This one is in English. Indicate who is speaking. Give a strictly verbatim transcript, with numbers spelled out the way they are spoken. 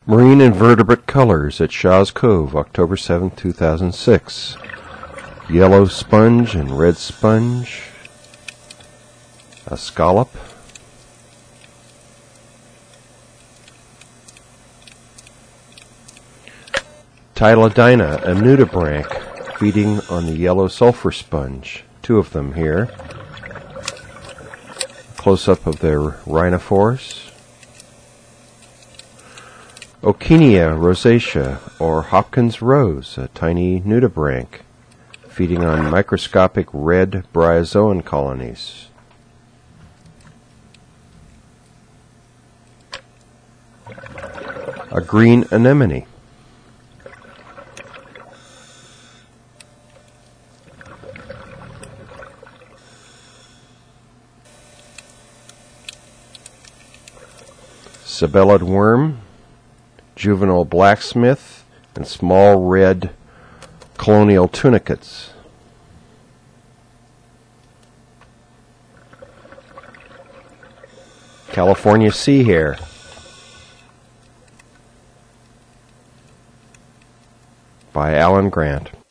Speaker 1: Marine invertebrate colors at Shaw's Cove, October seventh, two thousand six. Yellow sponge and red sponge. A scallop. Tylodyna, a nudibranch, feeding on the yellow sulfur sponge. Two of them here. Close-up of their rhinophores. Okinia rosacea, or Hopkins rose, a tiny nudibranch, feeding on microscopic red bryozoan colonies. A green anemone. Sabellid worm, juvenile blacksmith, and small red colonial tunicates. California sea hare. By Alan Grant.